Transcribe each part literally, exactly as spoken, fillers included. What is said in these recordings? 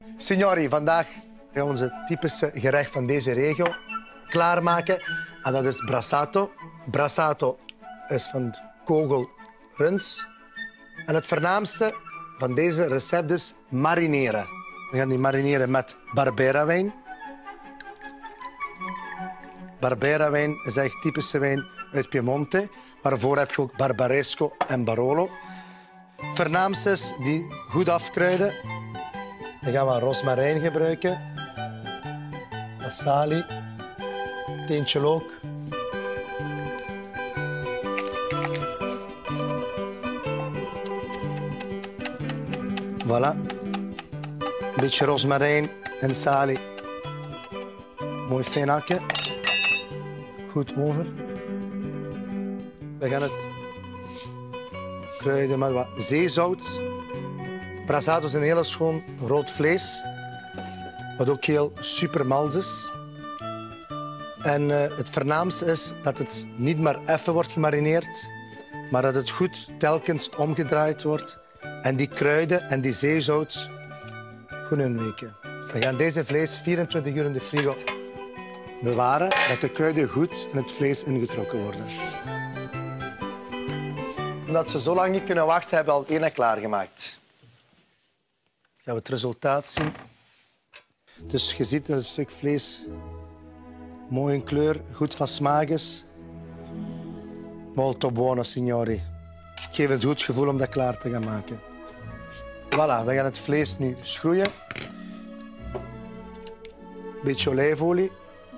Signori, vandaag gaan we onze typische gerecht van deze regio klaarmaken. En dat is brassato. Brassato is van kogelruns. En het voornaamste van deze recept is marineren. We gaan die marineren met Barbera-wijn. Barbera-wijn is echt typische wijn uit Piemonte. Waarvoor heb je ook Barbaresco en Barolo. Het voornaamste is die goed afkruiden. Dan gaan we rosmarijn gebruiken. Asali. Teentje look. Voilà. Een beetje rosmarijn en salie. Mooi fijn hakken. Goed over. We gaan het kruiden met wat zeezout. Brassato is een heel schoon rood vlees. Wat ook heel super mals is. En uh, het voornaamste is dat het niet maar even wordt gemarineerd, maar dat het goed telkens omgedraaid wordt. En die kruiden en die zeezout goed inweken. We gaan deze vlees vierentwintig uur in de frigo bewaren, dat de kruiden goed in het vlees ingetrokken worden. Omdat ze zo lang niet kunnen wachten, hebben we al één klaargemaakt. Gaan we het resultaat zien. Dus je ziet dat het stuk vlees mooi in kleur, goed van smaak is. Molto buono, signori. Ik geef een goed gevoel om dat klaar te gaan maken. Voilà, we gaan het vlees nu schroeien. Beetje olijfolie.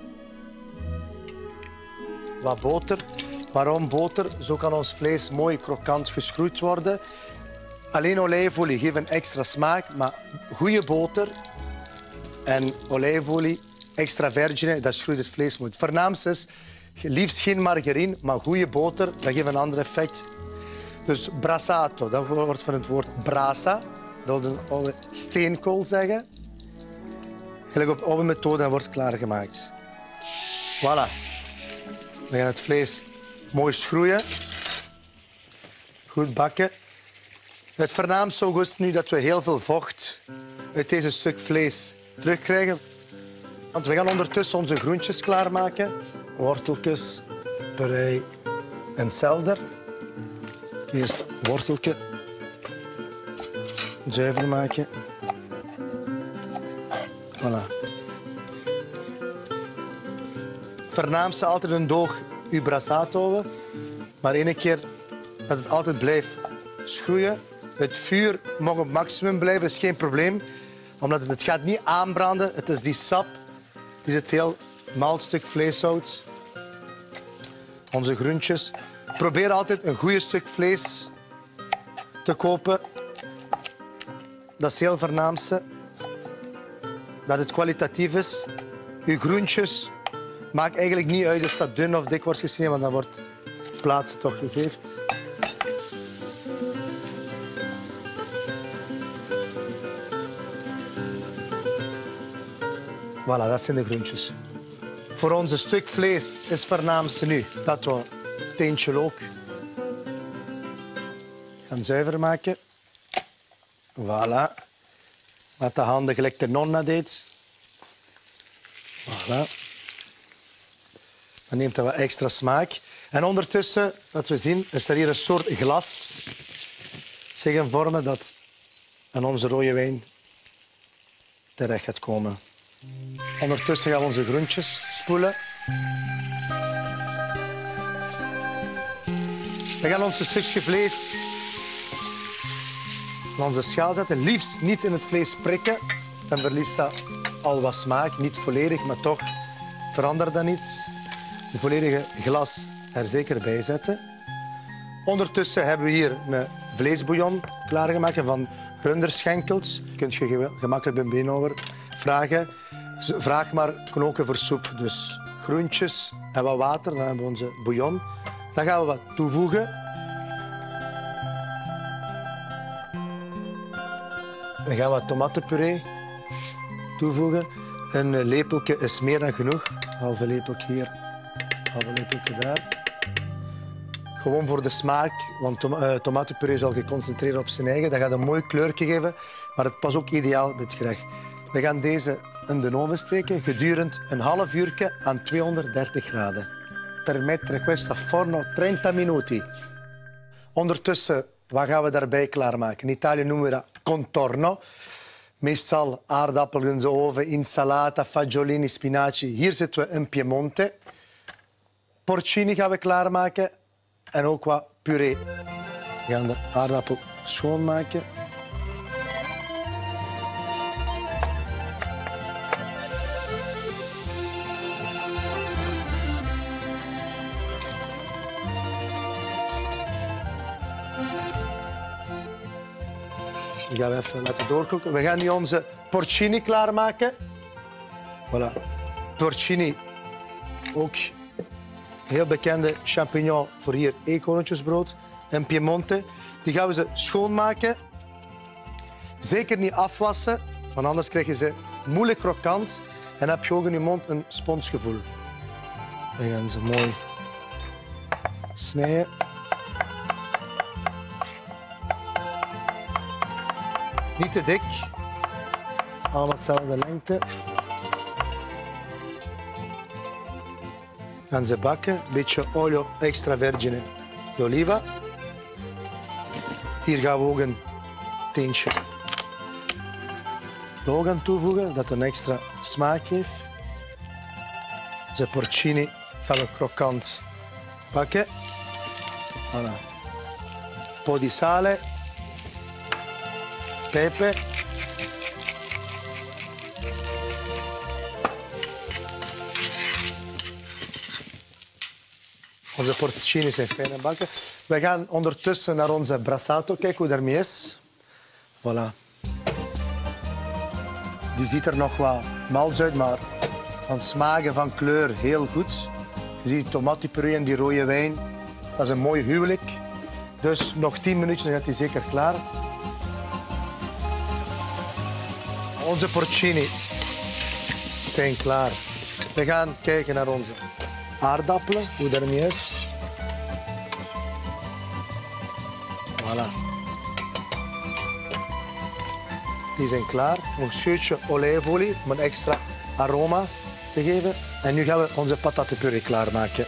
Wat boter. Waarom boter? Zo kan ons vlees mooi krokant geschroeid worden. Alleen olijfolie geeft een extra smaak, maar goede boter en olijfolie, extra vergine, dat schroeit het vlees mooi. Het voornaamste is liefst geen margarine, maar goede boter, dat geeft een ander effect. Dus brassato, dat wordt van het woord brasa, dat wil een oude steenkool zeggen. Gelijk op oude methode, dat wordt klaargemaakt. Voilà. We gaan het vlees mooi schroeien. Goed bakken. Het voornaamste is nu dat we heel veel vocht uit deze stuk vlees terugkrijgen. Want we gaan ondertussen onze groentjes klaarmaken. Worteltjes, puree en selder. Eerst worteltje zuiver maken. Voilà. Het voornaamste altijd een doog uw brassato. Maar één keer dat het altijd blijft schroeien. Het vuur mag op maximum blijven, dat is geen probleem. Omdat het, het gaat niet aanbranden. Het is die sap die het heel malt stuk vlees houdt. Onze groentjes. Probeer altijd een goed stuk vlees te kopen. Dat is heel voornaamste. Dat het kwalitatief is. Uw groentjes maakt eigenlijk niet uit of dat dun of dik wordt gesneden, want dan wordt plaats toch gezeefd. Voilà, dat zijn de groentjes. Voor ons stuk vlees is het voornaamste nu dat we teentje look gaan zuiver maken. Voilà. Met de handen gelijk de nonna deed. Voilà. Dan neemt dat wat extra smaak. En ondertussen, wat we zien, is er hier een soort glas zich in vormen dat aan onze rode wijn terecht gaat komen. Ondertussen gaan we onze groentjes spoelen. We gaan ons stukje vlees in onze schaal zetten. Liefst niet in het vlees prikken. Dan verliest dat al wat smaak. Niet volledig, maar toch verandert dat niets. De volledige glas er zeker bij zetten. Ondertussen hebben we hier een vleesbouillon klaargemaakt van runderschenkels. Kunt je gemakkelijk bij Beenhouwer vragen. Vraag maar knoken voor soep. Dus groentjes en wat water, dan hebben we onze bouillon. Dan gaan we wat toevoegen. We gaan wat tomatenpuree toevoegen. Een lepeltje is meer dan genoeg. Halve lepeltje hier, halve lepeltje daar. Gewoon voor de smaak, want tom uh, tomatenpuree zal geconcentreerd op zijn eigen. Dat gaat een mooi kleurtje geven, maar het past ook ideaal bij het gerecht. We gaan deze in de oven steken gedurende een half uur aan tweehonderddertig graden. Per mettere questa forno trenta minuti. Ondertussen, wat gaan we daarbij klaarmaken? In Italië noemen we dat contorno. Meestal aardappelen in de oven, insalata, fagiolini, spinaci. Hier zitten we in Piemonte. Porcini gaan we klaarmaken en ook wat puree. We gaan de aardappel schoonmaken. Die gaan we even laten doorkoken. We gaan nu onze porcini klaarmaken. Voilà. Porcini, ook heel bekende champignon voor hier eekhoorntjesbrood in Piemonte. Die gaan we ze schoonmaken. Zeker niet afwassen, want anders krijg je ze moeilijk krokant. En dan heb je ook in je mond een sponsgevoel. We gaan ze mooi snijden. Niet te dik. Allemaal dezelfde lengte. Gaan ze bakken. Een beetje olio extravergine d'oliva. Hier gaan we ook een teentje rook aan toevoegen, dat een extra smaak heeft. De porcini gaan we krokant bakken. Voilà. Un po' di sale. Pepe. Onze porcini zijn fijn aan bakken. We gaan ondertussen naar onze brassato kijken hoe daarmee is. Voilà. Die ziet er nog wat mals uit, maar van smaak en van kleur heel goed. Je ziet die tomatenpuree en die rode wijn. Dat is een mooi huwelijk. Dus nog tien minuutjes, dan gaat hij zeker klaar. Onze porcini zijn klaar. We gaan kijken naar onze aardappelen, hoe daarmee is. Voilà. Die zijn klaar. Nog een scheutje olijfolie om een extra aroma te geven. En nu gaan we onze patatenpuree klaarmaken.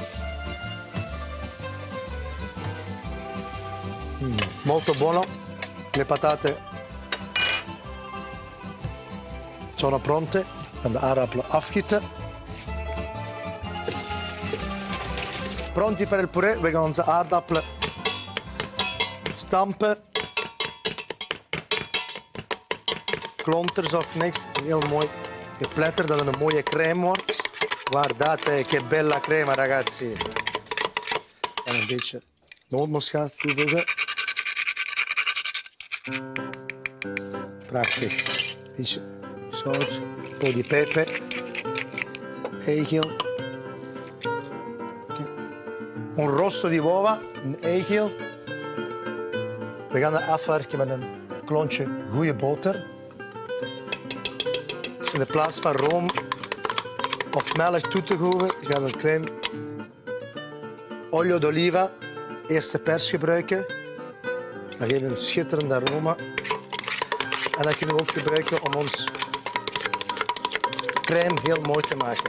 Mm, molto buono. Le patate sono pronte. We gaan de aardappelen afgieten. Pronti per il puree. We gaan onze aardappelen stampen. Klonters of niks. Heel mooi gepletterd, dat het een mooie crème wordt. Guardate che bella crema, ragazzi. En een beetje nootmuskaat toevoegen. Prachtig. Beetje zout, een po' di pepe, eigeel. Un rosso di uova, een eigeel. We gaan het afwerken met een klontje goede boter. In de plaats van room of melk toe te voegen, gaan we een klein olio d'oliva, eerste pers gebruiken. Dat geeft een schitterend aroma. En dat kunnen we ook gebruiken om ons crème heel mooi te maken.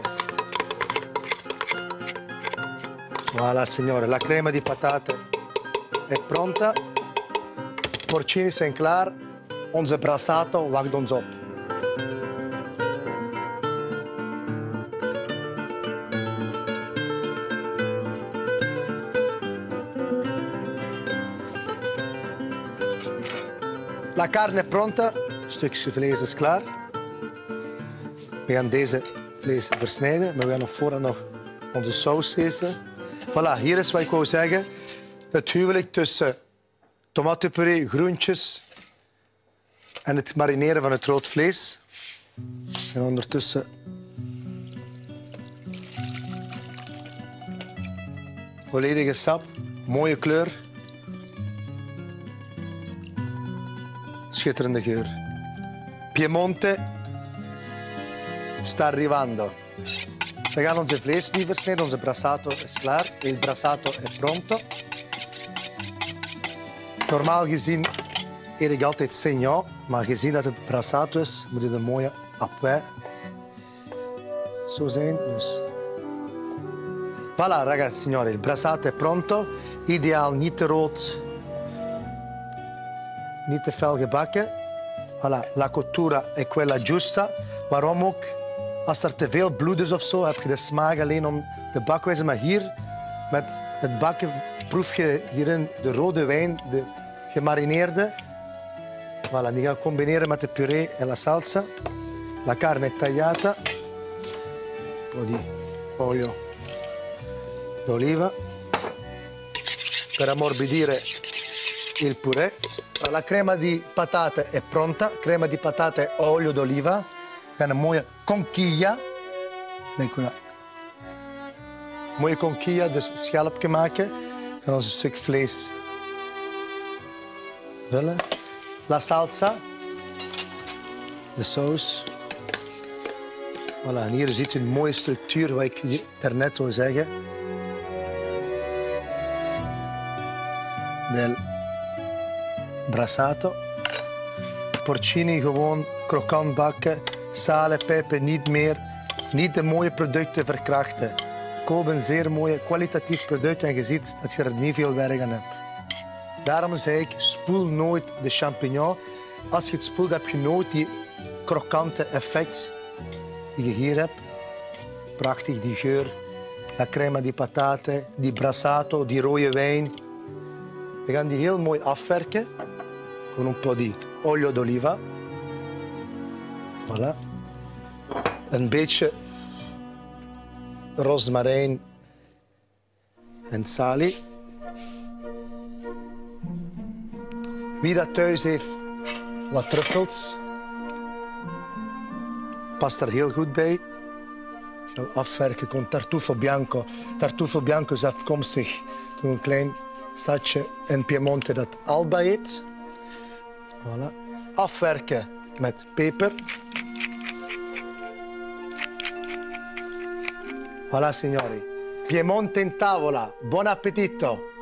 Voilà, signore, la crema di patate è pronta. Porcini zijn klaar. Onze brassato wacht ons op. La carne è pronta. Een stukje vlees is klaar. We gaan deze vlees versnijden, maar we gaan nog vooraf nog onze saus geven. Voilà, hier is wat ik wou zeggen. Het huwelijk tussen tomatenpuree, groentjes en het marineren van het rood vlees. En ondertussen volledige sap, mooie kleur. Schitterende geur. Piemonte sta arrivando. We gaan onze vlees nu versnijden. Onze brassato is klaar. Il brassato è pronto. Normaal gezien eet ik altijd segno, maar gezien dat het brassato is, moet het een mooie appui zo zijn. Dus. Voilà, ragazzi, signori, il brassato è pronto. Ideaal, niet te rood, niet te fel gebakken. Voilà, la cottura è quella giusta. Waarom ook? Als er te veel bloed is of zo, heb je de smaak alleen om de bakwijze. Maar hier, met het bakken, proef je hierin de rode wijn, de gemarineerde. Voilà, die gaan we combineren met de puree en la salsa. La carne è tagliata. Un po' di olio d'oliva per ammorbidire il purè. La crema di patate è pronta. Crema di patate e olio d'oliva. We gaan een mooie conchiglia. Een mooie conchiglia, dus schelpje maken. We gaan ons een stuk vlees vullen. La salsa. De saus. Voilà, en hier ziet u een mooie structuur, wat ik daarnet wil zeggen. Del brassato. Porcini gewoon krokant bakken. Sale, peper, niet meer. Niet de mooie producten verkrachten. Koop een zeer mooie, kwalitatief product en je ziet dat je er niet veel werk aan hebt. Daarom zei ik, spoel nooit de champignon. Als je het spoelt, heb je nooit die krokante effect die je hier hebt. Prachtig, die geur. La crema di patate, die brassato, die rode wijn. We gaan die heel mooi afwerken. Con un po' di olio d'oliva. Voilà. Een beetje rozemarijn en salie. Wie dat thuis heeft, wat truffels. Past er heel goed bij. Gaan we afwerken con tartufo bianco. Tartufo bianco is afkomstig door een klein stadje in Piemonte dat Alba heet. Voilà. Afwerken met peper. Voilà, signori. Piemonte in tavola. Buon appetito!